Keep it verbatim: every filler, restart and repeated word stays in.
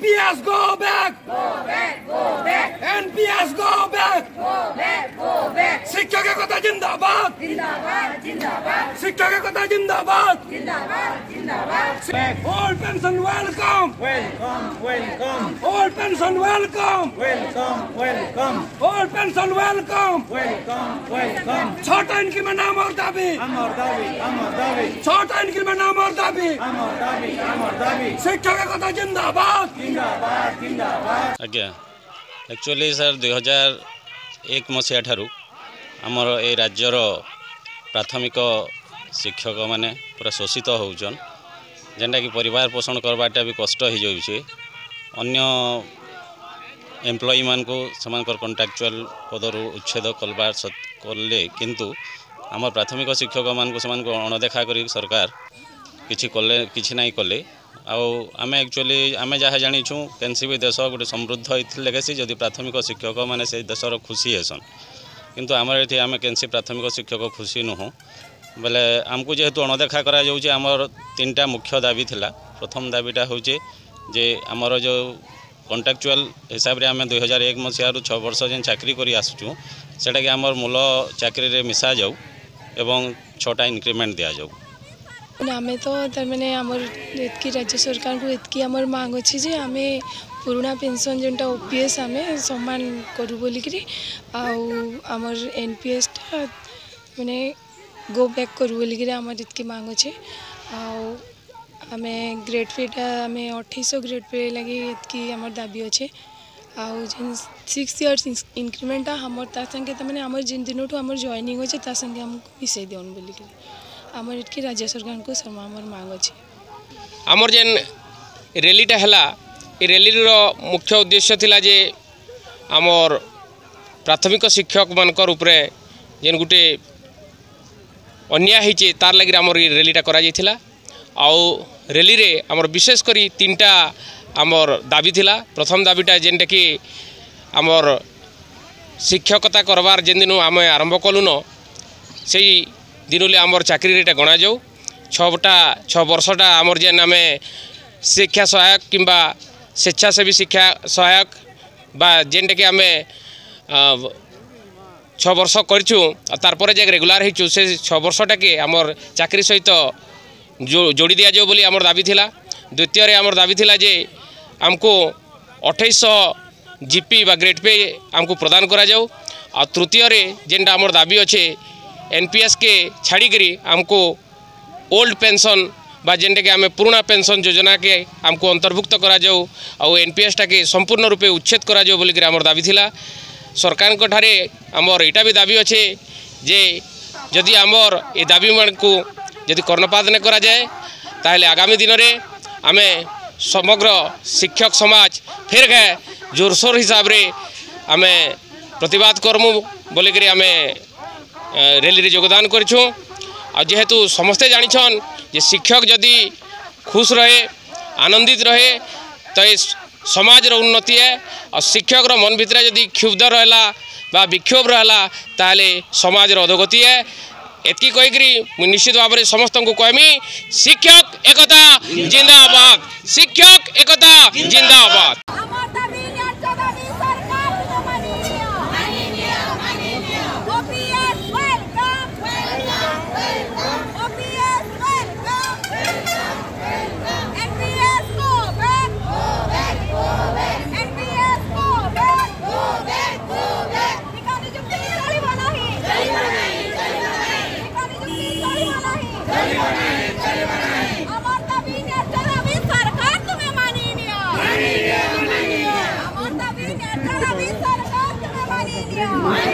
P S go back. Go back, go back. N P S go back. Go back, go back. शिक्षक एकता जिंदाबाद. जिंदाबाद, जिंदाबाद. शिक्षक एकता जिंदाबाद. जिंदाबाद, जिंदाबाद. All pension welcome. Welcome, welcome, All pension welcome. welcome, welcome, All pension welcome. welcome, welcome. छोटा increment नाम और दाबी. Amar dabi, amar dabi, छोटा इंक्रीमेंट नाम और दाबी. amar dabi, amar dabi. शिक्षक एकता जिंदाबाद. Jindabad, jindabad. आज्ञा एक्चुअली सर दुई हजार एक मसीहा ठारू आमर ए राज्यर प्राथमिक शिक्षक माने पूरा शोषित होउछन जेनटा कि परिवार पोषण करवाटा भी कष्ट हो जाउछे अन्य एम्प्लॉई मान को समानकर कॉन्ट्रैक्चुअल पदर उच्छेद कलबार कले किंतु आमर प्राथमिक शिक्षक मान को समान को अणदेखा करी सरकार किछि कले किछि नाही कले आम एक्चुअली आम जहाँ जाचु कैंसी भी देश गोटे समृद्ध लेगेसी जदि प्राथमिक शिक्षक मैंने से देशर खुशी हेसन किंतु आमर ये आम कैंसी प्राथमिक शिक्षक खुशी नुह बोले आमको जेहेतु अणदेखा करामर तीन टा मुख्य दाबी थिला। प्रथम दाबीटा हूँ जे आमर जो कॉन्ट्रैक्चुअल हिसाब से आम दुई हजार एक मसीह छः वर्ष जेन चाकरी कर आसुँ सेटा कि आमर मूल चाकरी रे मिसा जाऊ एवं छटा इंक्रीमेंट दि जाऊ। आमे तो तार माने आमर एतकी राज्य सरकार को एतकी आमर मांग अच्छी जे आमे पुराना पेंशन जेनटा ओपीएस आमे सम्मान करू बोली करी आमर एनपीएस टा माने गो बैक करू बोली करी आमर एतकी मांग अच्छे आमे ग्रेड पे टा आमे अठाईस ग्रेड पे लगी एतकी आमर दाबी अच्छे आउ जेन सिक्स इयर्स इंक्रीमेंट हमर ता संगे त माने आमर जिन दिनों आमर जॉइनिंग होचे ता संगे हमको मिसई देउन बोली करी आमर इतकी राज्य सरकार को शर्मा आमर मांग अच्छे। आमर जेन रैलीटा हला ए रैलीर मुख्य उद्देश्य थिला जे आमर प्राथमिक शिक्षक मानकर उपरे जेन गुटे अन्याय होइचे तार लगी आमर ये रैलीटा करा जाइथिला आउ रैली रे आमर विशेष करी तीनटा आमर दाबी थिला। प्रथम दाबीटा जेनटा कि आमर शिक्षकता करवार जेन दिन आम आरंभ कलु न से दिनुले आमर चाकरी रेटा गणा जाऊ छटा छ वर्षटा आमर जेन आम शिक्षा सहायक किंबा स्वेच्छासेवी शिक्षा सहायक बा जेनटा कि आम छ वर्ष करछु तारपर जे रेगुलार होइछु से छ वर्षटा के आमर चाकरी सहित जो जोड़ी दिया जाऊ बोली आमर दाबी थिला। द्वितीय रे आमर दाबी थिला जे आमको अठाईस जीपी बा ग्रेड पे आमको प्रदान करा जाऊ आ तृतीय रे जेनटा आमर दाबी अच्छे एनपीएस के छाड़ी करी आमको ओल्ड पेंशन बा जेनटा के आम पुराना पेंशन योजना के आमको अंतर्भुक्त करा जाऊ आ एनपीएस टा के संपूर्ण रूपे उच्छेद करा जाऊ बोली आमर दाबी थिला। सरकार को ठारे आमर एटा भी दाबी अच्छे जे जदि आमर ए दाबी मान को जदि कर्णपात न करा जाए ताहले आगामी दिन में आम समग्र शिक्षक समाज फिर गए जोरसोर हिसाब रे आम प्रतिवाद करमु बोलिक आम रैली रे योगदान करछुँ आ जेहेतु समस्ते जानिछन जे शिक्षक जदि खुश रहे आनंदित रहे तो ये समाज रो उन्नति है और शिक्षक रो मन भितर जदि क्षुब्ध रहला बा विक्षोभ रहला ताहले समाज रो अधोगति है। एतकी कहीकि निश्चित भाव में समस्त को कहमी शिक्षक एकता जिंदाबाद शिक्षक एकता जिंदाबाद। सरकार तुम्हें मानी